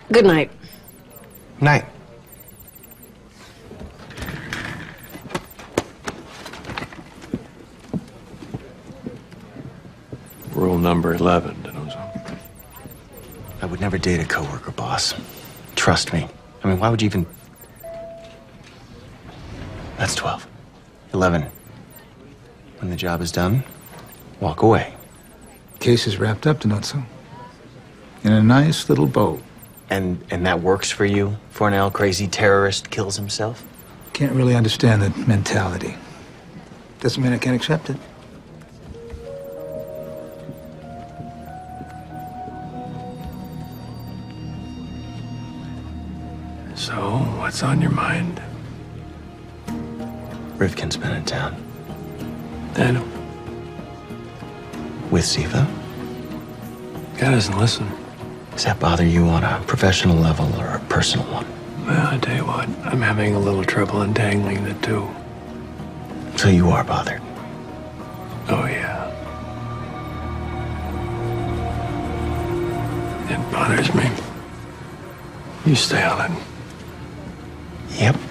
Good night. Night. Rule number 11, Donoso. I would never date a coworker, boss. Trust me. I mean, why would you even... That's 12. 11. When the job is done, walk away. Case is wrapped up, Donoso. In a nice little bow. And that works for you? Fornell, crazy terrorist, kills himself? Can't really understand the mentality. Doesn't mean I can't accept it. So, what's on your mind? Rifkin's been in town. And With Ziva? guy doesn't listen. Does that bother you on a professional level or a personal one? Well, I tell you what, I'm having a little trouble untangling the two. So you are bothered. Oh, yeah. It bothers me. You stay on it. Yep.